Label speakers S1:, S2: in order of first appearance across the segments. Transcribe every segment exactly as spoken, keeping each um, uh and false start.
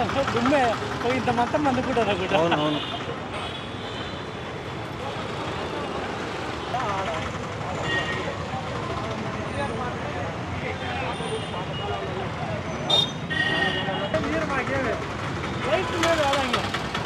S1: మొత్తం గుమ్మే ఇంత మొత్తం మంది కూడా
S2: అవునవును.
S1: మీరు మాకేమే లైట్ లేదు అలాగే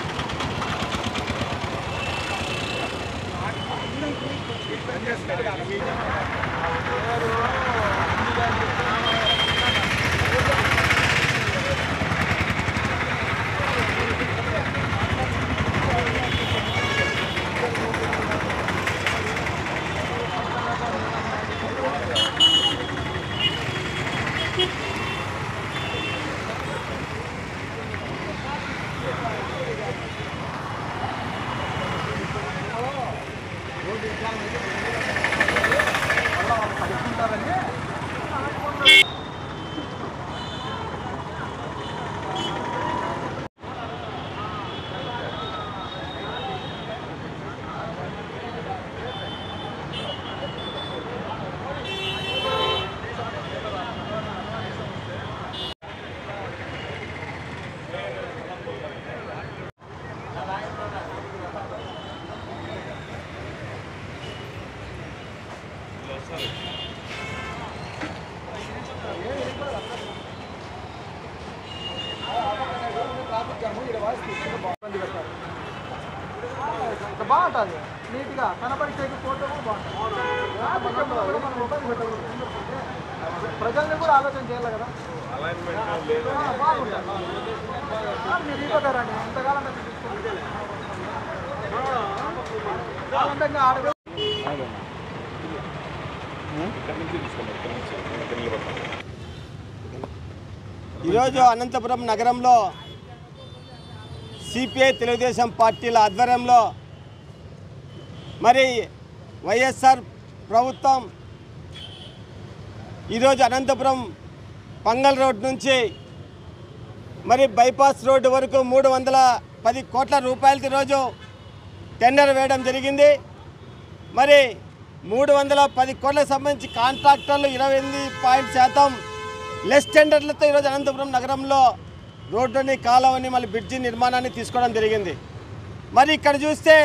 S3: బాగుంటుంది నీట్గా కనపడిచేకి ఫోటో బాగుంటుంది. ప్రజల్ని కూడా ఆలోచన చేయాలి కదా, బాగుంటుంది. మీరు ఇవ్వతారండి ఎంతకాలం తీసుకుంటే ఆడ
S4: ఈరోజు అనంతపురం నగరంలో సిపిఐ తెలుగుదేశం పార్టీల ఆధ్వర్యంలో మరి వైఎస్ఆర్ ప్రభుత్వం ఈరోజు అనంతపురం పంగల్ రోడ్ నుంచి మరి బైపాస్ రోడ్డు వరకు మూడు వందల పది కోట్ల రూపాయలతో ఈరోజు టెండర్ వేయడం జరిగింది. మరి మూడు వందల పది కోట్లకు సంబంధించి కాంట్రాక్టర్లు ఇరవై ఎనిమిది పాయింట్ శాతం లెస్ టెండర్లతో ఈరోజు అనంతపురం నగరంలో రోడ్డుని కాలువని మళ్ళీ బ్రిడ్జి నిర్మాణాన్ని తీసుకోవడం జరిగింది. మరి ఇక్కడ చూస్తే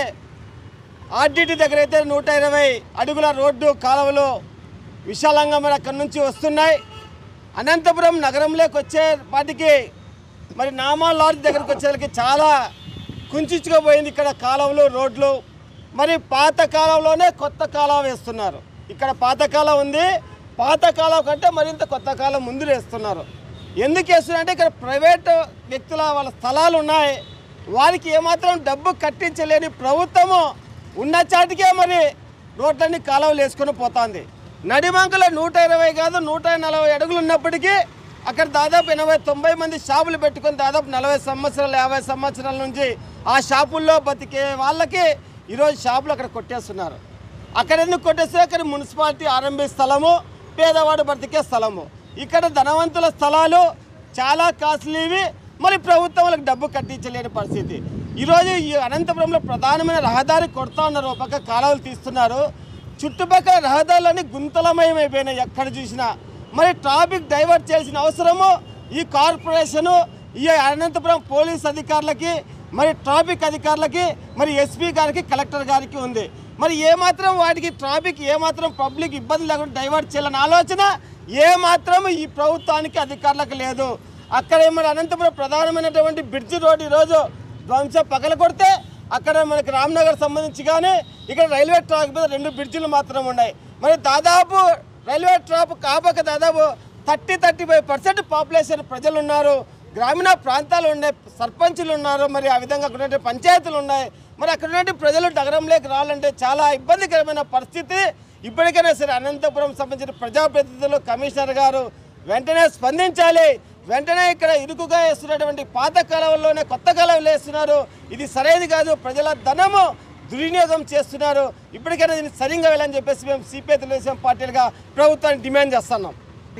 S4: ఆర్డిటి దగ్గర అయితే నూట ఇరవై అడుగుల రోడ్డు కాలువలు విశాలంగా మరి అక్కడి నుంచి వస్తున్నాయి. అనంతపురం నగరంలోకి వచ్చేపాటికి మరి నామా లాడ్జ్ దగ్గరకు వచ్చేసరికి చాలా కుంచుకుపోయింది ఇక్కడ కాలువలు రోడ్లు. మరి పాత కాలంలోనే కొత్త కాలువ వేస్తున్నారు. ఇక్కడ పాత కాలువ ఉంది, పాత కాలువ కంటే మరింత కొత్త కాలం ముందు వేస్తున్నారు. ఎందుకు వేస్తున్నారంటే ఇక్కడ ప్రైవేటు వ్యక్తుల వాళ్ళ స్థలాలు ఉన్నాయి, వారికి ఏమాత్రం డబ్బు కట్టించలేని ప్రభుత్వము ఉన్న చాటికే మరి రోడ్లన్నీ కాలువలు వేసుకొని పోతుంది. నడిమంకలో నూట ఇరవై కాదు నూట నలభై అడుగులు ఉన్నప్పటికీ అక్కడ దాదాపు ఎనభై తొంభై మంది షాపులు పెట్టుకొని దాదాపు నలభై సంవత్సరాలు యాభై సంవత్సరాల నుంచి ఆ షాపుల్లో బతికే వాళ్ళకి ఈరోజు షాపులు అక్కడ కొట్టేస్తున్నారు. అక్కడ ఎందుకు కొట్టేస్తే అక్కడ మున్సిపాలిటీ ఆరంభి స్థలము, పేదవాడు బ్రతికే స్థలము. ఇక్కడ ధనవంతుల స్థలాలు చాలా కాస్ట్లీవి, మరి ప్రభుత్వం వాళ్ళకి డబ్బు కట్టించలేని పరిస్థితి. ఈరోజు ఈ అనంతపురంలో ప్రధానమైన రహదారి కొడతా ఉన్నారు, ఒక పక్క కాలువలు తీస్తున్నారు, చుట్టుపక్కల రహదారులన్నీ గుంతలమయమైపోయినాయి ఎక్కడ చూసినా. మరి ట్రాఫిక్ డైవర్ట్ చేయాల్సిన అవసరము ఈ కార్పొరేషను, ఈ అనంతపురం పోలీస్ అధికారులకి, మరి ట్రాఫిక్ అధికారులకి, మరి ఎస్పీ గారికి, కలెక్టర్ గారికి ఉంది. మరి ఏమాత్రం వాటికి ట్రాఫిక్ ఏమాత్రం పబ్లిక్ ఇబ్బంది లేకుండా డైవర్ట్ చేయాలని ఆలోచన ఏమాత్రం ఈ ప్రభుత్వానికి అధికారులకు లేదు. అక్కడ మరి అనంతపురం ప్రధానమైనటువంటి బ్రిడ్జి రోడ్డు ఈరోజు ధ్వంసం పగల కొడితే అక్కడ మనకి రామ్నగర్ సంబంధించి కానీ ఇక్కడ రైల్వే ట్రాక్ మీద రెండు బ్రిడ్జిలు మాత్రం ఉన్నాయి. మరి దాదాపు రైల్వే ట్రాక్ కాపక దాదాపు thirty thirty five percent population ప్రజలు ఉన్నారు, గ్రామీణ ప్రాంతాలు ఉన్నాయి, సర్పంచులు ఉన్నారు, మరి ఆ విధంగా అక్కడ పంచాయతీలు ఉన్నాయి. మరి అక్కడ ఉన్నటువంటి ప్రజలు నగరంలోకి రావాలంటే చాలా ఇబ్బందికరమైన పరిస్థితి. ఇప్పటికైనా సరే అనంతపురం సంబంధించిన ప్రజాప్రతినిధులు, కమిషనర్ గారు వెంటనే స్పందించాలి. వెంటనే ఇక్కడ ఇరుకుగా వేస్తున్నటువంటి పాత కాలంలోనే కొత్త కాలం వేస్తున్నారు, ఇది సరైనది కాదు, ప్రజల ధనము దుర్వినియోగం చేస్తున్నారు. ఇప్పటికైనా దీన్ని సరిగ్గా వెళ్ళని చెప్పేసి మేము సిపిఐ తెలుగుదేశం పార్టీలుగా ప్రభుత్వాన్ని డిమాండ్ చేస్తున్నాం.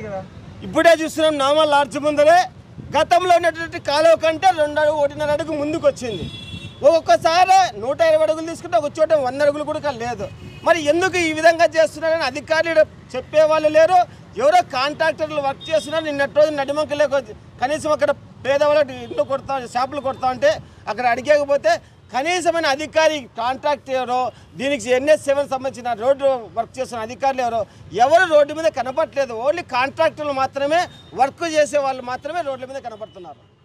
S4: ఇప్పుడే చూస్తున్నాం నామా లాడ్జ్ ముందరే గతంలో ఉన్నటువంటి కాలువ కంటే రెండు అడుగు ఒకటిన్నర అడుగు ముందుకు వచ్చింది. ఒక్కొక్కసారి నూట ఇరవై అడుగులు తీసుకుంటే ఒక చోట వంద అడుగులు కూడా లేదు. మరి ఎందుకు ఈ విధంగా చేస్తున్నారని అధికారులు చెప్పేవాళ్ళు లేరు. ఎవరో కాంట్రాక్టర్లు వర్క్ చేస్తున్నారు. నిన్నటి రోజు నడిమంకలేక కనీసం అక్కడ పేదవాళ్ళకి ఇల్లు కొడతా షాపులు కొడతా ఉంటే అక్కడ అడిగకపోతే కనీసమైన అధికారి కాంట్రాక్ట్ ఎవరో, దీనికి ఎన్ఎస్ సెవెన్ సంబంధించిన రోడ్డు వర్క్ చేస్తున్న అధికారులు ఎవరో ఎవరు రోడ్డు మీద కనపడట్లేదు. ఓన్లీ కాంట్రాక్టర్లు మాత్రమే, వర్క్ చేసే వాళ్ళు మాత్రమే రోడ్ల మీద కనపడుతున్నారు.